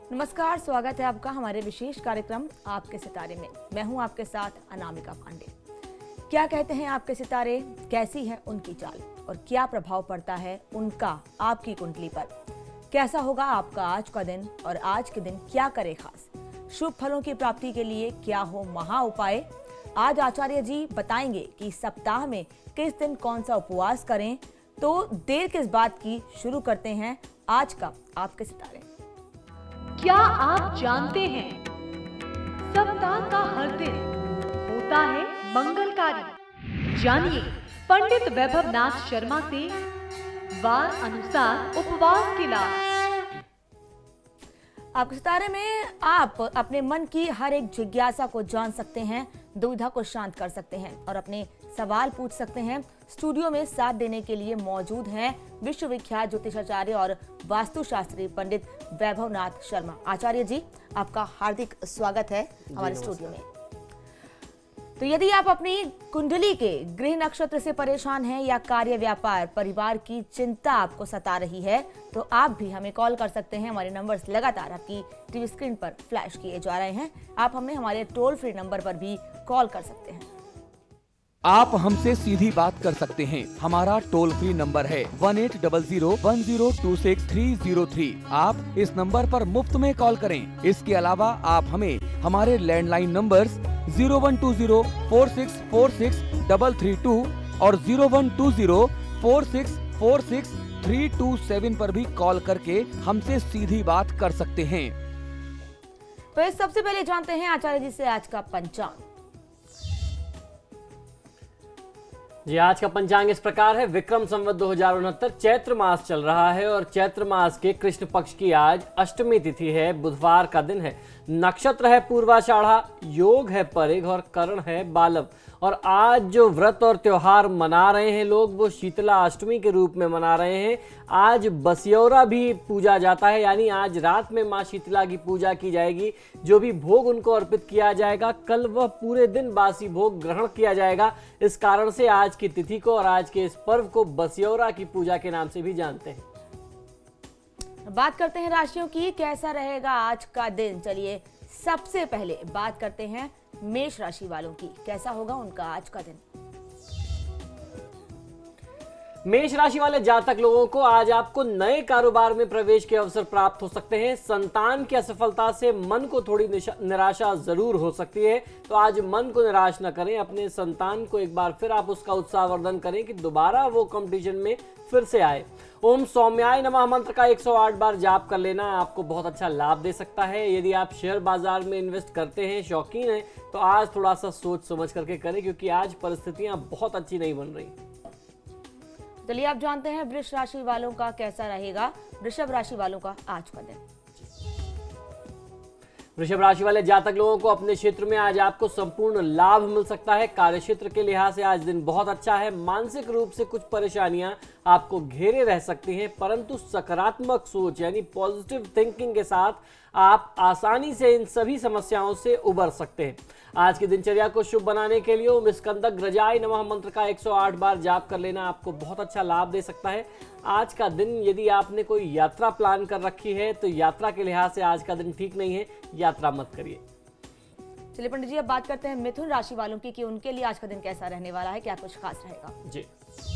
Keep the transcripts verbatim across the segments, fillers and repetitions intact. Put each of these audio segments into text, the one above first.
नमस्कार, स्वागत है आपका हमारे विशेष कार्यक्रम आपके सितारे में। मैं हूं आपके साथ अनामिका पांडे। क्या कहते हैं आपके सितारे, कैसी है उनकी चाल और क्या प्रभाव पड़ता है उनका आपकी कुंडली पर? कैसा होगा आपका आज का दिन और आज के दिन क्या करे खास? शुभ फलों की प्राप्ति के लिए क्या हो महा उपाय? आज आचार्य जी बताएंगे कि सप्ताह में किस दिन कौन सा उपवास करें। तो देर किस बात की, शुरू करते हैं आज का आपके सितारे। क्या आप जानते हैं सप्ताह का हर दिन होता है मंगलकारी? जानिए पंडित वैभव नाथ शर्मा से वार अनुसार उपवास के लाभ। आपके सितारे में आप अपने मन की हर एक जिज्ञासा को जान सकते हैं, दुविधा को शांत कर सकते हैं और अपने सवाल पूछ सकते हैं। स्टूडियो में साथ देने के लिए मौजूद हैं विश्वविख्यात ज्योतिषाचार्य और वास्तुशास्त्री पंडित वैभव नाथ शर्मा। आचार्य जी, आपका हार्दिक स्वागत है हमारे स्टूडियो में। तो यदि आप अपनी कुंडली के गृह नक्षत्र से परेशान हैं या कार्य, व्यापार, परिवार की चिंता आपको सता रही है, तो आप भी हमें कॉल कर सकते हैं। हमारे नंबर्स लगातार आपकी टीवी स्क्रीन पर फ्लैश किए जा रहे हैं। आप हमें हमारे टोल फ्री नंबर पर भी कॉल कर सकते हैं। आप हमसे सीधी बात कर सकते हैं। हमारा टोल फ्री नंबर है one eight double zero one zero two six three zero three. आप इस नंबर पर मुफ्त में कॉल करें। इसके अलावा आप हमें हमारे landline numbers zero one two zero four six four six double three two और zero one two zero four six four six three two seven पर भी कॉल करके हमसे सीधी बात कर सकते हैं। तो सबसे पहले जानते हैं आचार्य जी से आज का पंचांग। जी, आज का पंचांग इस प्रकार है। विक्रम संवत दो हजार उनहत्तर चैत्र मास चल रहा है और चैत्र मास के कृष्ण पक्ष की आज अष्टमी तिथि है, बुधवार का दिन है। नक्षत्र है पूर्वाषाढ़ा, योग है परिघ और करण है बालव। और आज जो व्रत और त्योहार मना रहे हैं लोग, वो शीतला अष्टमी के रूप में मना रहे हैं। आज बसियौरा भी पूजा जाता है, यानी आज रात में माँ शीतला की पूजा की जाएगी। जो भी भोग उनको अर्पित किया जाएगा, कल वह पूरे दिन बासी भोग ग्रहण किया जाएगा। इस कारण से आज की तिथि को और आज के इस पर्व को बसियौरा की पूजा के नाम से भी जानते हैं। बात करते हैं राशियों की, कैसा रहेगा आज का दिन। चलिए सबसे पहले बात करते हैं मेष राशि वालों की, कैसा होगा उनका आज का दिन। मेष राशि वाले जातक लोगों को आज आपको नए कारोबार में प्रवेश के अवसर प्राप्त हो सकते हैं। संतान की असफलता से मन को थोड़ी निराशा जरूर हो सकती है, तो आज मन को निराश न करें। अपने संतान को एक बार फिर आप उसका उत्साहवर्धन करें कि दोबारा वो कंपटीशन में फिर से आए। ओम सौम्याय नमः मंत्र का एक सौ आठ बार जाप कर लेना आपको बहुत अच्छा लाभ दे सकता है। यदि आप शेयर बाजार में इन्वेस्ट करते हैं, शौकीन हैं, तो आज थोड़ा सा सोच समझ करके करें, क्योंकि आज परिस्थितियां बहुत अच्छी नहीं बन रही। चलिए आप जानते हैं वृष राशि वालों का कैसा रहेगा। वृषभ राशि वालों का आज का दिन। वृषभ राशि वाले जातक लोगों को अपने क्षेत्र में आज आपको संपूर्ण लाभ मिल सकता है। कार्य क्षेत्र के लिहाज से आज दिन बहुत अच्छा है। मानसिक रूप से कुछ परेशानियां आपको घेरे रह सकती हैं, परंतु सकारात्मक सोच यानी पॉजिटिव थिंकिंग के साथ आप आसानी से इन सभी समस्याओं से उबर सकते हैं। आज की दिनचर्या को शुभ बनाने के लिए ओम स्कंदक रजाय नमः मंत्र का एक सौ आठ बार जाप कर लेना आपको बहुत अच्छा लाभ दे सकता है। आज का दिन यदि आपने कोई यात्रा प्लान कर रखी है, तो यात्रा के लिहाज से आज का दिन ठीक नहीं है, यात्रा मत करिए। चलिए पंडित जी, अब बात करते हैं मिथुन राशि वालों की कि उनके लिए आज का दिन कैसा रहने वाला है, क्या कुछ खास रहेगा। जी,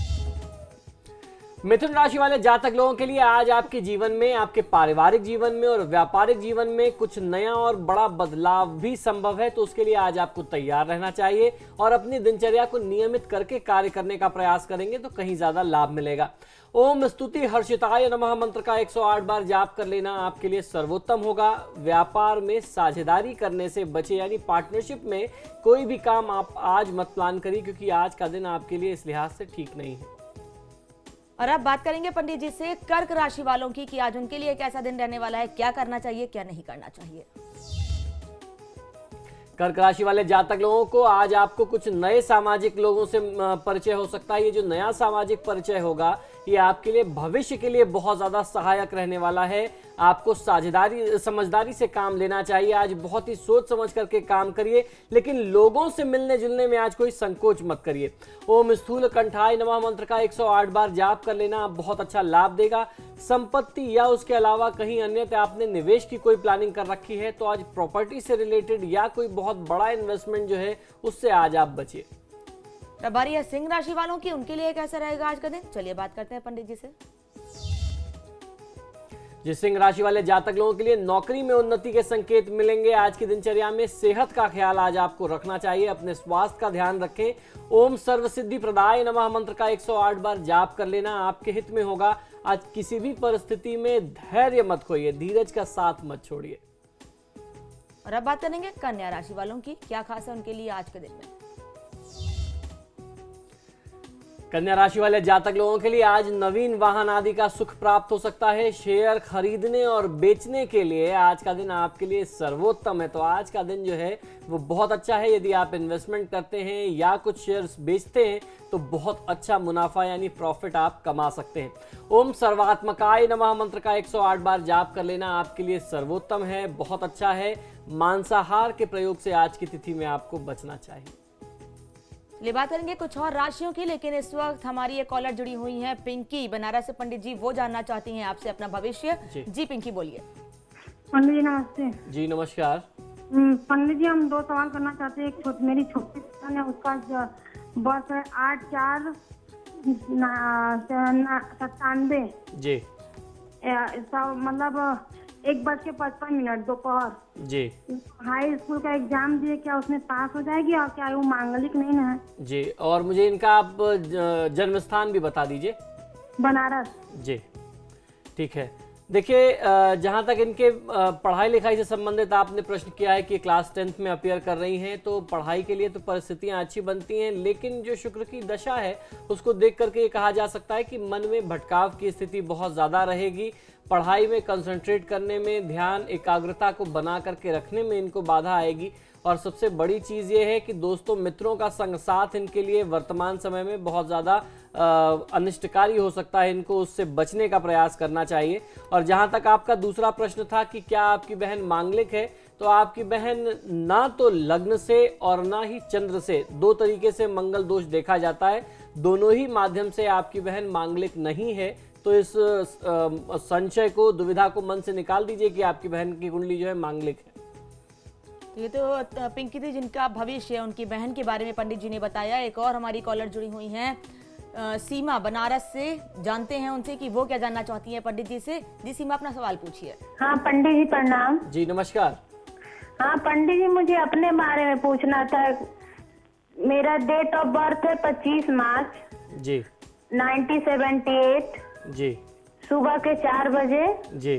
मिथुन राशि वाले जातक लोगों के लिए आज आपके जीवन में, आपके पारिवारिक जीवन में और व्यापारिक जीवन में कुछ नया और बड़ा बदलाव भी संभव है, तो उसके लिए आज आपको तैयार रहना चाहिए और अपनी दिनचर्या को नियमित करके कार्य करने का प्रयास करेंगे तो कहीं ज्यादा लाभ मिलेगा। ओम स्तुति हर्षिताय नमः मंत्र का एक सौ आठ बार जाप कर लेना आपके लिए सर्वोत्तम होगा। व्यापार में साझेदारी करने से बचे, यानी पार्टनरशिप में कोई भी काम आप आज मत प्लान करिए, क्योंकि आज का दिन आपके लिए इस लिहाज से ठीक नहीं है। और अब बात करेंगे पंडित जी से कर्क राशि वालों की कि आज उनके लिए कैसा दिन रहने वाला है, क्या करना चाहिए, क्या नहीं करना चाहिए। कर्क राशि वाले जातक लोगों को आज आपको कुछ नए सामाजिक लोगों से परिचय हो सकता है। ये जो नया सामाजिक परिचय होगा, कि आपके लिए भविष्य के लिए बहुत ज्यादा सहायक रहने वाला है। आपको साझेदारी समझदारी से काम लेना चाहिए। आज बहुत ही सोच समझ करके काम करिए, लेकिन लोगों से मिलने जुलने में आज कोई संकोच मत करिए। ओम स्थूल कंठाय नमः मंत्र का एक सौ आठ बार जाप कर लेना बहुत अच्छा लाभ देगा। संपत्ति या उसके अलावा कहीं अन्यत्र आपने निवेश की कोई प्लानिंग कर रखी है तो आज प्रॉपर्टी से रिलेटेड या कोई बहुत बड़ा इन्वेस्टमेंट जो है उससे आज आप बचिए। प्रभारी है सिंह राशि वालों की, उनके लिए कैसा रहेगा आज का दिन? चलिए बात करते हैं पंडित जी से। जिस सिंह राशि वाले जातक लोगों के लिए नौकरी में उन्नति के संकेत मिलेंगे। आज की दिनचर्या में सेहत का ख्याल आज आपको रखना चाहिए। अपने स्वास्थ्य का ध्यान रखें। ओम सर्व सिद्धि प्रदाय नमः मंत्र का एक सौ आठ बार जाप कर लेना आपके हित में होगा। आज किसी भी परिस्थिति में धैर्य मत खोइए, धीरज का साथ मत छोड़िए। और अब बात करेंगे कन्या राशि वालों की, क्या खास है उनके लिए आज के दिन में? कन्या राशि वाले जातक लोगों के लिए आज नवीन वाहन आदि का सुख प्राप्त हो सकता है। शेयर खरीदने और बेचने के लिए आज का दिन आपके लिए सर्वोत्तम है। तो आज का दिन जो है वो बहुत अच्छा है। यदि आप इन्वेस्टमेंट करते हैं या कुछ शेयर्स बेचते हैं तो बहुत अच्छा मुनाफा यानी प्रॉफिट आप कमा सकते हैं। ओम सर्वात्मकाय नमः मंत्र का एक सौ आठ बार जाप कर लेना आपके लिए सर्वोत्तम है, बहुत अच्छा है। मांसाहार के प्रयोग से आज की तिथि में आपको बचना चाहिए। ले बात करेंगे कुछ और राशियों की, लेकिन इस वक्त हमारी एक कॉलर जुड़ी हुई है पिंकी बनारस से। पंडित जी वो जानना चाहती हैं आपसे अपना भविष्य। जी, जी पिंकी बोलिए। पंडित जी नमस्ते। जी नमस्कार। पंडित जी हम दो सवाल करना चाहते हैं। एक छोट, मेरी छोटी बहन है, उसका बर्थ है आठ चार सत्तानवे। जी मतलब एक बज के पचपन मिनट दोपहर। जी हाई स्कूल का एग्जाम दिए, क्या उसमें पास हो जाएगी और क्या वो मांगलिक नहीं ना है? जी, और मुझे इनका आप जन्म स्थान भी बता दीजिए। बनारस। जी ठीक है। देखिए जहाँ तक इनके पढ़ाई लिखाई से संबंधित आपने प्रश्न किया है कि क्लास टेंथ में अपियर कर रही हैं, तो पढ़ाई के लिए तो परिस्थितियाँ अच्छी बनती हैं, लेकिन जो शुक्र की दशा है उसको देख करके ये कहा जा सकता है कि मन में भटकाव की स्थिति बहुत ज़्यादा रहेगी। पढ़ाई में कंसंट्रेट करने में, ध्यान एकाग्रता को बना करके रखने में इनको बाधा आएगी। और सबसे बड़ी चीज़ ये है कि दोस्तों मित्रों का संग साथ इनके लिए वर्तमान समय में बहुत ज़्यादा अनिष्टकारी हो सकता है। इनको उससे बचने का प्रयास करना चाहिए। और जहाँ तक आपका दूसरा प्रश्न था कि क्या आपकी बहन मांगलिक है, तो आपकी बहन ना तो लग्न से और ना ही चंद्र से, दो तरीके से मंगल दोष देखा जाता है। दोनों ही माध्यम से आपकी बहन मांगलिक नहीं है। तो इस संशय को, दुविधा को मन से निकाल दीजिए कि आपकी बहन की कुंडली जो है मांगलिक है। ये तो पिंकी थी जिनका भविष्य है, उनकी बहन के बारे में पंडित जी ने बताया। एक और हमारी कॉलर जुड़ी हुई हैं सीमा बनारस से, जानते हैं उनसे कि वो क्या जानना चाहती हैं पंडित जी से। जी सीमा अपना सवाल पूछिए। हाँ पंडित जी प्रणाम। जी नमस्कार। हाँ पंडित जी मुझे अपने बारे में पूछना था। मेरा डेट ऑफ बर्थ है पच्चीस मार्च जी नाइनटीन सेवेंटी एट जी सुबह के चार बजे जी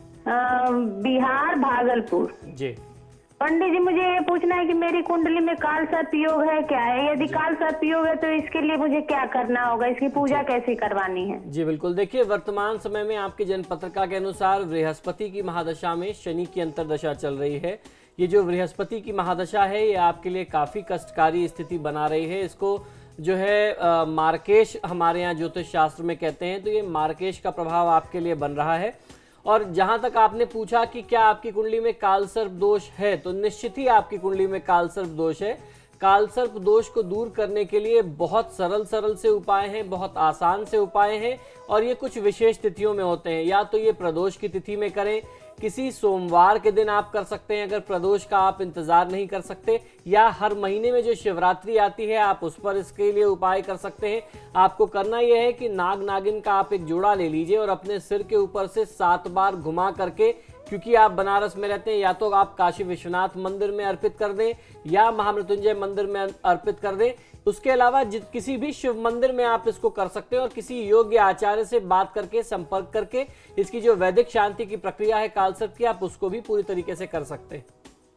बिहार भागलपुर। जी पंडित जी मुझे ये पूछना है कि मेरी कुंडली में काल सर्प योग है क्या है? यदि काल सर्प योग है तो इसके लिए मुझे क्या करना होगा, इसकी पूजा कैसे करवानी है? जी बिल्कुल। देखिए वर्तमान समय में आपके जन्म पत्रिका के अनुसार बृहस्पति की महादशा में शनि की अंतरदशा चल रही है। ये जो बृहस्पति की महादशा है ये आपके लिए काफी कष्टकारी स्थिति बना रही है। इसको जो है आ, मार्केश हमारे यहाँ ज्योतिष शास्त्र में कहते हैं। तो ये मार्केश का प्रभाव आपके लिए बन रहा है। और जहां तक आपने पूछा कि क्या आपकी कुंडली में कालसर्प दोष है, तो निश्चित ही आपकी कुंडली में कालसर्प दोष है। कालसर्प दोष को दूर करने के लिए बहुत सरल सरल से उपाय हैं, बहुत आसान से उपाय हैं और ये कुछ विशेष तिथियों में होते हैं। या तो ये प्रदोष की तिथि में करें, किसी सोमवार के दिन आप कर सकते हैं अगर प्रदोष का आप इंतजार नहीं कर सकते, या हर महीने में जो शिवरात्रि आती है आप उस पर इसके लिए उपाय कर सकते हैं। आपको करना यह है कि नाग नागिन का आप एक जोड़ा ले लीजिए और अपने सिर के ऊपर से सात बार घुमा करके, क्योंकि आप बनारस में रहते हैं, या तो आप काशी विश्वनाथ मंदिर में अर्पित कर दें या महामृत्युंजय मंदिर में अर्पित कर दें। उसके अलावा किसी भी शिव मंदिर में आप इसको कर सकते हैं और किसी योग्य आचार्य से बात करके, संपर्क करके इसकी जो वैदिक शांति की प्रक्रिया है कालसर्प की, आप उसको भी पूरी तरीके से कर सकते हैं।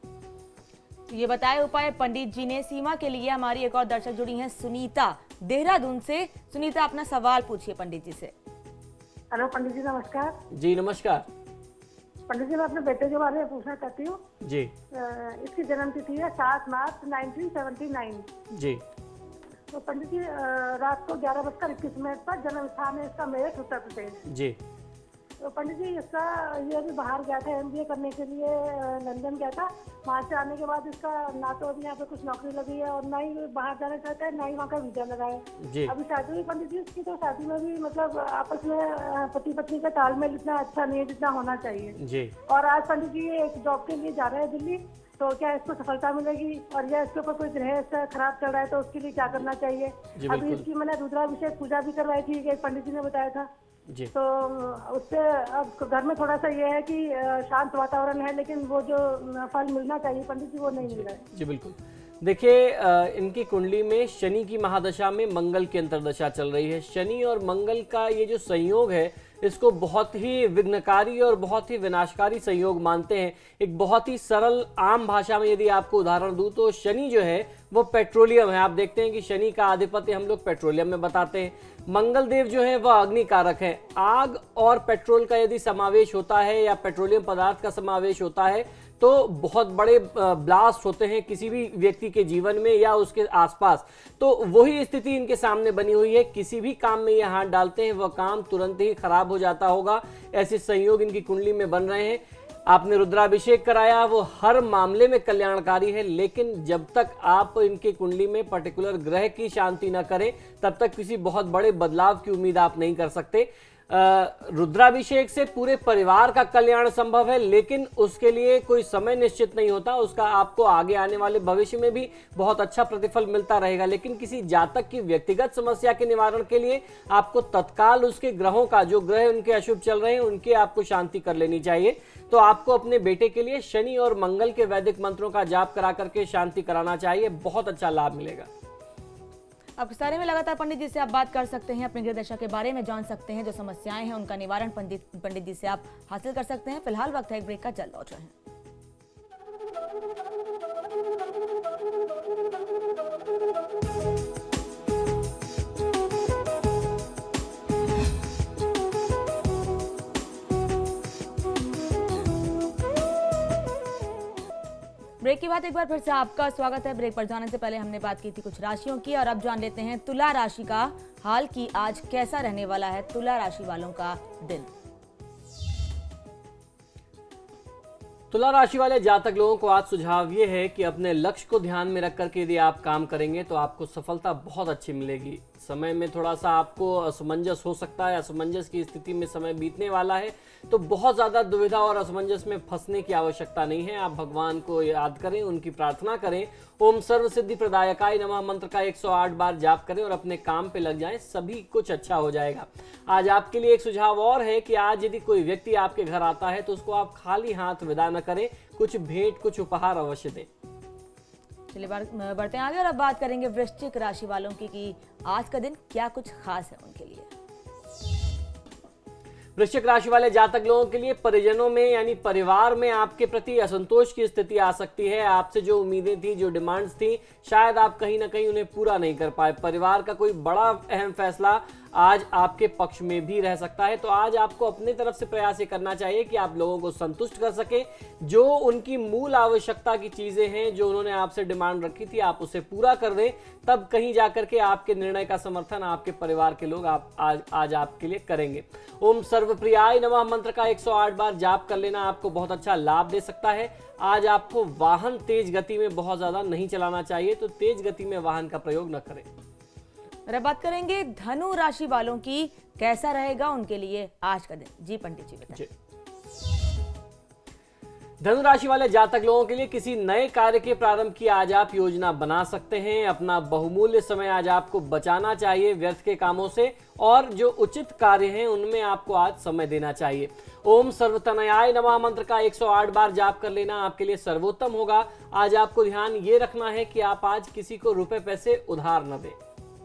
ये बताए उपाय पंडित जी ने। सीमा के लिए हमारी एक और दर्शक जुड़ी हैं सुनीता देहरादून से। सुनीता अपना सवाल पूछिए पंडित जी से। हेलो पंडित जी नमस्कार। जी नमस्कार। पंडित जी मैं अपने बेटे के बारे में पूछना चाहती हूँ। जी इसकी जन्म तिथि है सात मार्च नाइनटीन सेवेंटी नाइन। जी तो पंडित जी रात को ग्यारह बजकर इक्कीस मिनट पर जन्म स्थान है इसका मेरठ उत्तर प्रदेश जी। तो पंडित जी इसका ये भी बाहर गया था एमबीए करने के लिए, लंदन गया था। वहाँ से आने के बाद इसका ना तो अभी यहाँ पे कुछ नौकरी लगी है और ना ही बाहर जाना चाहता है, ना ही वहाँ का वीजा लगा है। अभी शादी हुई पंडित जी उसकी, तो शादी में भी मतलब आपस में पति पत्नी का तालमेल इतना अच्छा नहीं है जितना होना चाहिए जी। और आज पंडित जी एक जॉब के लिए जा रहे हैं दिल्ली, तो क्या इसको सफलता मिलेगी? और या इसके ऊपर कोई ग्रह खराब चल रहा है तो उसके लिए क्या करना चाहिए? अभी इसकी मैंने रुद्राभिषेक पूजा भी करवाई थी, एक पंडित जी ने बताया था जी। तो उससे अब घर में थोड़ा सा ये है कि शांत वातावरण है, लेकिन वो जो फल मिलना चाहिए पंडित जी वो नहीं मिल रहा है। जी बिल्कुल। देखिए इनकी कुंडली में शनि की महादशा में मंगल की अंतर्दशा चल रही है। शनि और मंगल का ये जो संयोग है इसको बहुत ही विघ्नकारी और बहुत ही विनाशकारी संयोग मानते हैं। एक बहुत ही सरल आम भाषा में यदि आपको उदाहरण दूं तो शनि जो है वो पेट्रोलियम है। आप देखते हैं कि शनि का आधिपत्य हम लोग पेट्रोलियम में बताते हैं। मंगल देव जो है वह अग्नि कारक है। आग और पेट्रोल का यदि समावेश होता है या पेट्रोलियम पदार्थ का समावेश होता है तो बहुत बड़े ब्लास्ट होते हैं किसी भी व्यक्ति के जीवन में या उसके आसपास। तो वही स्थिति इनके सामने बनी हुई है। किसी भी काम में ये हाथ डालते हैं वह काम तुरंत ही खराब हो जाता होगा। ऐसे संयोग इनकी कुंडली में बन रहे हैं। आपने रुद्राभिषेक कराया वो हर मामले में कल्याणकारी है, लेकिन जब तक आप इनके कुंडली में पर्टिकुलर ग्रह की शांति न करें तब तक किसी बहुत बड़े बदलाव की उम्मीद आप नहीं कर सकते। रुद्राभिषेक से पूरे परिवार का कल्याण संभव है, लेकिन उसके लिए कोई समय निश्चित नहीं होता। उसका आपको आगे आने वाले भविष्य में भी बहुत अच्छा प्रतिफल मिलता रहेगा। लेकिन किसी जातक की व्यक्तिगत समस्या के निवारण के लिए आपको तत्काल उसके ग्रहों का, जो ग्रह उनके अशुभ चल रहे हैं उनकी आपको शांति कर लेनी चाहिए। तो आपको अपने बेटे के लिए शनि और मंगल के वैदिक मंत्रों का जाप करा करके शांति कराना चाहिए, बहुत अच्छा लाभ मिलेगा। अब इस बारे में लगातार पंडित जी से आप बात कर सकते हैं, अपने ग्रह दशा के बारे में जान सकते हैं, जो समस्याएं हैं उनका निवारण पंडित पंडित जी से आप हासिल कर सकते हैं। फिलहाल वक्त है एक ब्रेक का, जल्द लौट रहे हैं। ब्रेक के बाद एक बार फिर से आपका स्वागत है। ब्रेक पर जाने से पहले हमने बात की थी कुछ राशियों की, और अब जान लेते हैं तुला राशि का हाल की आज कैसा रहने वाला है तुला राशि वालों का दिन। तुला राशि वाले जातक लोगों को आज सुझाव ये है कि अपने लक्ष्य को ध्यान में रख करके यदि आप काम करेंगे तो आपको सफलता बहुत अच्छी मिलेगी। समय में थोड़ा सा आपको असमंजस हो सकता है, असमंजस की स्थिति में समय बीतने वाला है, तो बहुत ज़्यादा दुविधा और असमंजस में फंसने की आवश्यकता नहीं है। आप भगवान को याद करें, उनकी प्रार्थना करें, ओम सर्व सिद्धि प्रदायकाय नमः मंत्र का एक सौ आठ बार जाप करें और अपने काम पे लग जाएं, सभी कुछ अच्छा हो जाएगा। आज आपके लिए एक सुझाव और है कि आज यदि कोई व्यक्ति आपके घर आता है तो उसको आप खाली हाथ विदा न करें, कुछ भेंट कुछ उपहार अवश्य दें। चलिए बढ़ते हैं आगे और अब बात करेंगे वृश्चिक राशि वालों की कि आज का दिन क्या कुछ खास है उनके लिए। वृश्चिक राशि वाले जातक लोगों के लिए परिजनों में यानी परिवार में आपके प्रति असंतोष की स्थिति आ सकती है। आपसे जो उम्मीदें थी, जो डिमांड्स थी, शायद आप कहीं ना कहीं उन्हें पूरा नहीं कर पाए। परिवार का कोई बड़ा अहम फैसला आज आपके पक्ष में भी रह सकता है। तो आज आपको अपने तरफ से प्रयास ये करना चाहिए कि आप लोगों को संतुष्ट कर सके। जो उनकी मूल आवश्यकता की चीजें हैं, जो उन्होंने आपसे डिमांड रखी थी, आप उसे पूरा कर दें, तब कहीं जाकर के आपके निर्णय का समर्थन आपके परिवार के लोग आप आज आज आपके लिए करेंगे। ओम सर्वप्रियाय नमः मंत्र का एक सौ आठ बार जाप कर लेना आपको बहुत अच्छा लाभ दे सकता है। आज आपको वाहन तेज गति में बहुत ज्यादा नहीं चलाना चाहिए, तो तेज गति में वाहन का प्रयोग न करें। और अब बात करेंगे धनु राशि वालों की, कैसा रहेगा उनके लिए आज का दिन। जी पंडित जी बताइए। धनु राशि वाले जातक लोगों के लिए किसी नए कार्य के प्रारंभ की आज आप योजना बना सकते हैं। अपना बहुमूल्य समय आज आपको बचाना चाहिए व्यर्थ के कामों से, और जो उचित कार्य हैं उनमें आपको आज समय देना चाहिए। ओम सर्वतनयाय नमः मंत्र का एक सौ आठ बार जाप कर लेना आपके लिए सर्वोत्तम होगा। आज आपको ध्यान ये रखना है कि आप आज किसी को रुपए पैसे उधार न दें।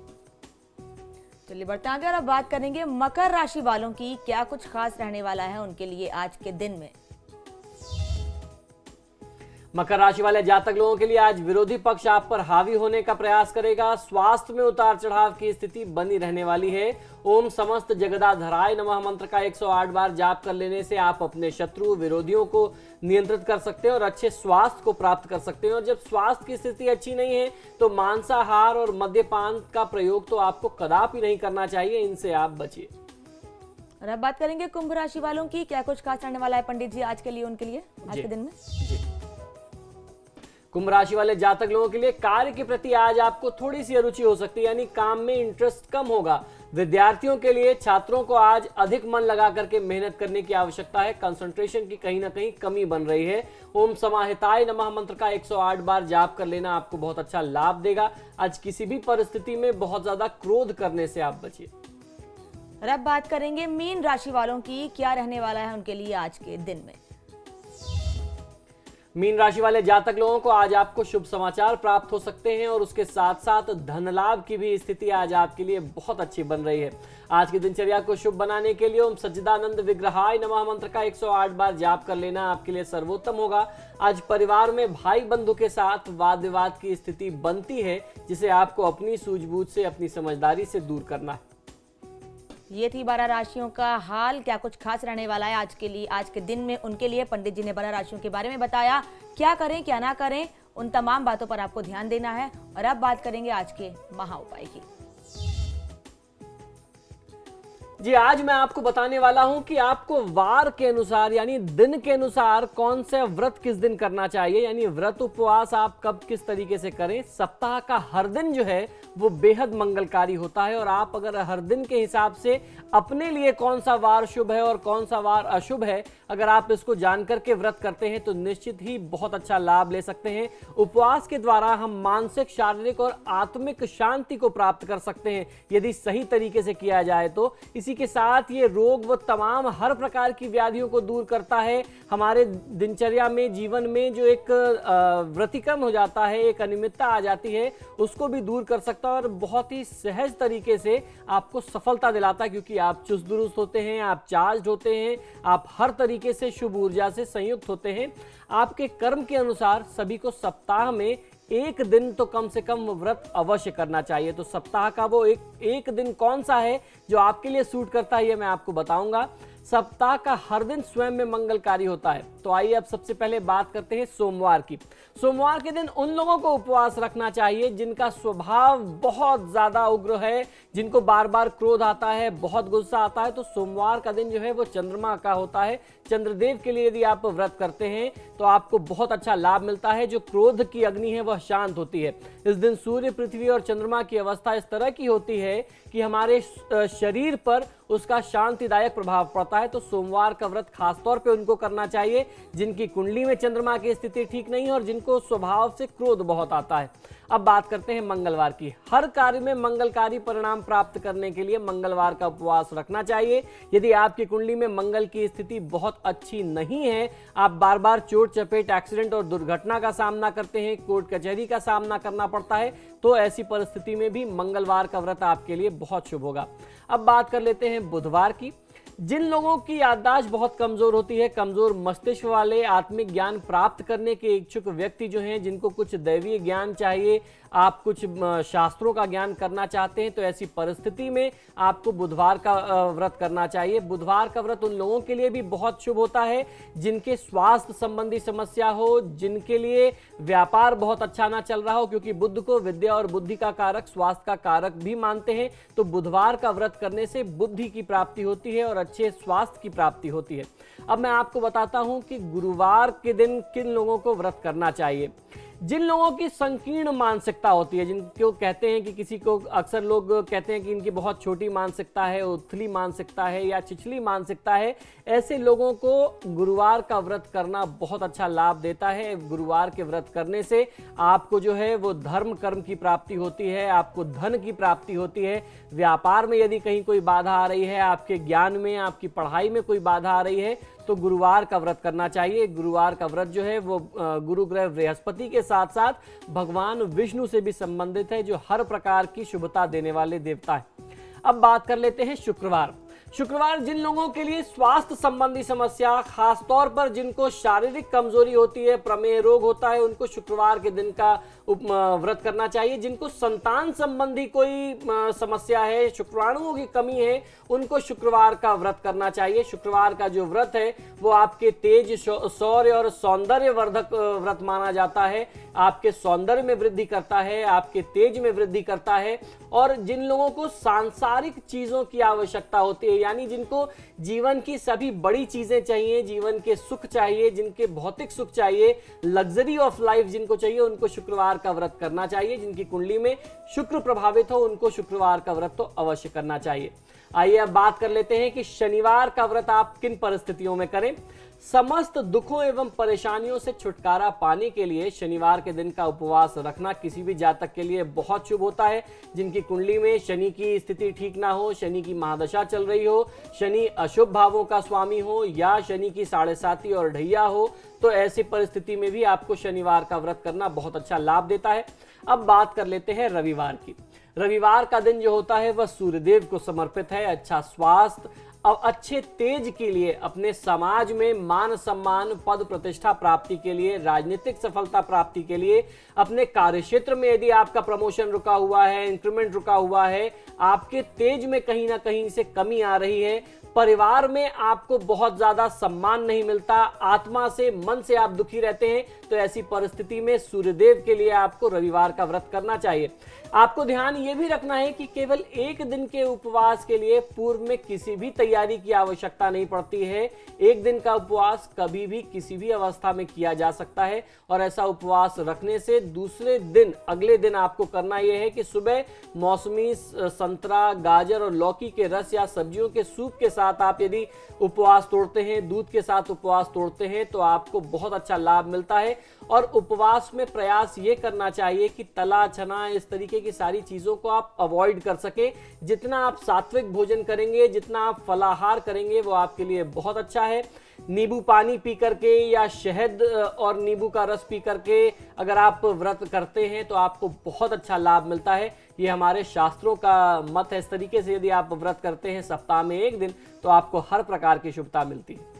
चलिए बढ़ते आगे और अब बात करेंगे मकर राशि वालों की, क्या कुछ खास रहने वाला है उनके लिए आज के दिन में। मकर राशि वाले जातक लोगों के लिए आज विरोधी पक्ष आप पर हावी होने का प्रयास करेगा। स्वास्थ्य में उतार चढ़ाव की स्थिति बनी रहने वाली है। ओम समस्त जगदाधराय नमः मंत्र का एक सौ आठ बार जाप कर लेने से आप अपने शत्रु विरोधियों को नियंत्रित कर सकते हैं और अच्छे स्वास्थ्य को प्राप्त कर सकते हैं। और जब स्वास्थ्य की स्थिति अच्छी नहीं है तो मांसाहार और मद्यपान का प्रयोग तो आपको कदापि नहीं करना चाहिए, इनसे आप बचिए। और अब बात करेंगे कुंभ राशि वालों की, क्या कुछ खास रहने वाला है पंडित जी आज के लिए, उनके लिए आज के दिन में? जी। कुंभ राशि वाले जातक लोगों के लिए कार्य के प्रति आज आपको थोड़ी सी अरुचि हो सकती है, यानी काम में इंटरेस्ट कम होगा। विद्यार्थियों के लिए, छात्रों को आज अधिक मन लगा करके मेहनत करने की आवश्यकता है। कंसंट्रेशन की कहीं ना कहीं कमी बन रही है। ओम समाहिताय नमः मंत्र का एक सौ आठ बार जाप कर लेना आपको बहुत अच्छा लाभ देगा। आज किसी भी परिस्थिति में बहुत ज्यादा क्रोध करने से आप बचिए। और अब बात करेंगे मीन राशि वालों की, क्या रहने वाला है उनके लिए आज के दिन में? मीन राशि वाले जातक लोगों को आज आपको शुभ समाचार प्राप्त हो सकते हैं और उसके साथ साथ धन लाभ की भी स्थिति आज आपके लिए बहुत अच्छी बन रही है। आज की दिनचर्या को शुभ बनाने के लिए ओम सच्चिदानंद विग्रहाय नमः मंत्र का एक सौ आठ बार जाप कर लेना आपके लिए सर्वोत्तम होगा। आज परिवार में भाई बंधु के साथ वाद विवाद की स्थिति बनती है, जिसे आपको अपनी सूझबूझ से, अपनी समझदारी से दूर करना है। ये थी बारह राशियों का हाल। क्या कुछ खास रहने वाला है आज के लिए, आज के दिन में उनके लिए? पंडित जी ने बारह राशियों के बारे में बताया, क्या करें क्या ना करें, उन तमाम बातों पर आपको ध्यान देना है। और अब बात करेंगे आज के महा उपाय की। जी, आज मैं आपको बताने वाला हूं कि आपको वार के अनुसार यानी दिन के अनुसार कौन से व्रत किस दिन करना चाहिए, यानी व्रत उपवास आप कब किस तरीके से करें। सप्ताह का हर दिन जो है वो बेहद मंगलकारी होता है और आप अगर हर दिन के हिसाब से अपने लिए कौन सा वार शुभ है और कौन सा वार अशुभ है, अगर आप इसको जानकर के व्रत करते हैं तो निश्चित ही बहुत अच्छा लाभ ले सकते हैं। उपवास के द्वारा हम मानसिक, शारीरिक और आत्मिक शांति को प्राप्त कर सकते हैं यदि सही तरीके से किया जाए तो। इसी के साथ ये रोग व तमाम हर प्रकार की व्याधियों को दूर करता है। हमारे दिनचर्या में, जीवन में जो एक व्यतिक्रम हो जाता है, एक अनियमितता आ जाती है, उसको भी दूर कर सकता है और बहुत ही सहज तरीके से आपको सफलता दिलाता है, क्योंकि आप चुस्त दुरुस्त होते हैं, आप चार्ज होते हैं, आप हर तरीके से शुभ ऊर्जा से संयुक्त होते हैं। आपके कर्म के अनुसार सभी को सप्ताह में एक दिन तो कम से कम व्रत अवश्य करना चाहिए। तो सप्ताह का वो एक एक दिन कौन सा है जो आपके लिए सूट करता है, ये मैं आपको बताऊंगा। सप्ताह का हर दिन स्वयं में मंगलकारी होता है। तो आइए अब सबसे पहले बात करते हैं सोमवार की। सोमवार के दिन उन लोगों को उपवास रखना चाहिए जिनका स्वभाव बहुत ज्यादा उग्र है, जिनको बार बार क्रोध आता है, बहुत गुस्सा आता है। तो सोमवार का दिन जो है वो चंद्रमा का होता है। चंद्रदेव के लिए यदि आप व्रत करते हैं तो आपको बहुत अच्छा लाभ मिलता है। जो क्रोध की अग्नि है वह शांत होती है। इस दिन सूर्य, पृथ्वी और चंद्रमा की अवस्था इस तरह की होती है कि हमारे शरीर पर उसका शांतिदायक प्रभाव पड़ता है। तो सोमवार का व्रत खासतौर पे उनको करना चाहिए जिनकी कुंडली में चंद्रमा की स्थिति ठीक नहीं है और जिनको स्वभाव से क्रोध बहुत आता है। अब बात करते हैं मंगलवार की। हर कार्य में मंगलकारी परिणाम प्राप्त करने के लिए मंगलवार का उपवास रखना चाहिए। यदि आपकी कुंडली में मंगल की स्थिति बहुत अच्छी नहीं है, आप बार बार चोट चपेट, एक्सीडेंट और दुर्घटना का सामना करते हैं, कोर्ट कचहरी का सामना करना पड़ता है, तो ऐसी परिस्थिति में भी मंगलवार का व्रत आपके लिए बहुत शुभ होगा। अब बात कर लेते हैं बुधवार की। जिन लोगों की याददाश्त बहुत कमजोर होती है, कमजोर मस्तिष्क वाले, आत्मिक ज्ञान प्राप्त करने के इच्छुक व्यक्ति जो हैं, जिनको कुछ दैवीय ज्ञान चाहिए, आप कुछ शास्त्रों का ज्ञान करना चाहते हैं, तो ऐसी परिस्थिति में आपको बुधवार का व्रत करना चाहिए। बुधवार का व्रत उन लोगों के लिए भी बहुत शुभ होता है जिनके स्वास्थ्य संबंधी समस्या हो, जिनके लिए व्यापार बहुत अच्छा ना चल रहा हो, क्योंकि बुध को विद्या और बुद्धि का कारक, स्वास्थ्य का कारक भी मानते हैं। तो बुधवार का व्रत करने से बुद्धि की प्राप्ति होती है और अच्छे स्वास्थ्य की प्राप्ति होती है। अब मैं आपको बताता हूं कि गुरुवार के दिन किन लोगों को व्रत करना चाहिए। जिन लोगों की संकीर्ण मानसिकता होती है, जिनको कहते हैं कि किसी को अक्सर लोग कहते हैं कि इनकी बहुत छोटी मानसिकता है, उथली मानसिकता है या छिछली मानसिकता है, ऐसे लोगों को गुरुवार का व्रत करना बहुत अच्छा लाभ देता है। गुरुवार के व्रत करने से आपको जो है वो धर्म कर्म की प्राप्ति होती है, आपको धन की प्राप्ति होती है। व्यापार में यदि कहीं कोई बाधा आ रही है, आपके ज्ञान में, आपकी पढ़ाई में कोई बाधा आ रही है, तो गुरुवार का व्रत करना चाहिए। गुरुवार का व्रत जो है वो गुरु ग्रह बृहस्पति के साथ साथ भगवान विष्णु से भी संबंधित है, जो हर प्रकार की शुभता देने वाले देवता है। अब बात कर लेते हैं शुक्रवार। शुक्रवार जिन लोगों के लिए स्वास्थ्य संबंधी समस्या, खासतौर पर जिनको शारीरिक कमजोरी होती है, प्रमेह रोग होता है, उनको शुक्रवार के दिन का व्रत करना चाहिए। जिनको संतान संबंधी कोई समस्या है, शुक्राणुओं की कमी है, उनको शुक्रवार का व्रत करना चाहिए। शुक्रवार का जो व्रत है वो आपके तेज, शौर्य और सौंदर्य वर्धक व्रत माना जाता है। आपके सौंदर्य में वृद्धि करता है, आपके तेज में वृद्धि करता है। और जिन लोगों को सांसारिक चीजों की आवश्यकता होती है, यानी जिनको जीवन की सभी बड़ी चीजें चाहिए, जीवन के सुख चाहिए, जिनके भौतिक सुख चाहिए, लग्जरी ऑफ लाइफ जिनको चाहिए, उनको शुक्रवार का व्रत करना चाहिए। जिनकी कुंडली में शुक्र प्रभावित हो उनको शुक्रवार का व्रत तो अवश्य करना चाहिए। आइए अब बात कर लेते हैं कि शनिवार का व्रत आप किन परिस्थितियों में करें। समस्त दुखों एवं परेशानियों से छुटकारा पाने के लिए शनिवार के दिन का उपवास रखना किसी भी जातक के लिए बहुत शुभ होता है। जिनकी कुंडली में शनि की स्थिति ठीक ना हो, शनि की महादशा चल रही हो, शनि अशुभ भावों का स्वामी हो या शनि की साढ़े साती और ढैया हो, तो ऐसी परिस्थिति में भी आपको शनिवार का व्रत करना बहुत अच्छा लाभ देता है। अब बात कर लेते हैं रविवार की। रविवार का दिन जो होता है वह सूर्यदेव को समर्पित है। अच्छा स्वास्थ्य और अच्छे तेज के लिए, अपने समाज में मान सम्मान, पद प्रतिष्ठा प्राप्ति के लिए, राजनीतिक सफलता प्राप्ति के लिए, अपने कार्य क्षेत्र में यदि आपका प्रमोशन रुका हुआ है, इंक्रीमेंट रुका हुआ है, आपके तेज में कहीं ना कहीं से कमी आ रही है, परिवार में आपको बहुत ज्यादा सम्मान नहीं मिलता, आत्मा से, मन से आप दुखी रहते हैं, तो ऐसी परिस्थिति में सूर्यदेव के लिए आपको रविवार का व्रत करना चाहिए। आपको ध्यान ये भी रखना है कि केवल एक दिन के उपवास के लिए पूर्व में किसी भी तैयारी की आवश्यकता नहीं पड़ती है। एक दिन का उपवास कभी भी किसी भी अवस्था में किया जा सकता है और ऐसा उपवास रखने से दूसरे दिन, अगले दिन आपको करना यह है कि सुबह मौसमी संतरा, गाजर और लौकी के रस या सब्जियों के सूप के साथ आप यदि उपवास तोड़ते हैं, दूध के साथ उपवास तोड़ते हैं, तो आपको बहुत अच्छा लाभ मिलता है। और उपवास में प्रयास ये करना चाहिए कि तला छना इस तरीके की सारी चीजों को आप अवॉइड कर सके। जितना आप सात्विक भोजन करेंगे, जितना आप फलाहार करेंगे, वो आपके लिए बहुत अच्छा है। नींबू पानी पी करके या शहद और नींबू का रस पी करके अगर आप व्रत करते हैं तो आपको बहुत अच्छा लाभ मिलता है। ये हमारे शास्त्रों का मत है। इस तरीके से यदि आप व्रत करते हैं सप्ताह में एक दिन, तो आपको हर प्रकार की शुभता मिलती है।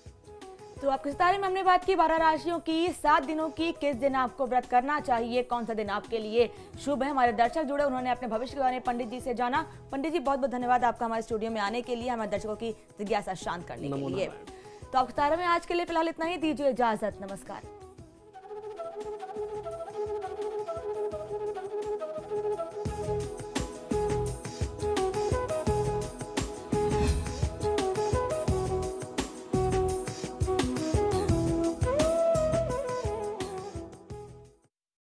तो आपके सितारे में हमने बात की बारह राशियों की, सात दिनों की, किस दिन आपको व्रत करना चाहिए, कौन सा दिन आपके लिए शुभ है। हमारे दर्शक जुड़े, उन्होंने अपने भविष्य के बारे में पंडित जी से जाना। पंडित जी बहुत बहुत धन्यवाद आपका हमारे स्टूडियो में आने के लिए, हमारे दर्शकों की जिज्ञासा शांत करने के लिए। तो आपके सितारे में आज के लिए फिलहाल इतना ही, दीजिए इजाजत, नमस्कार।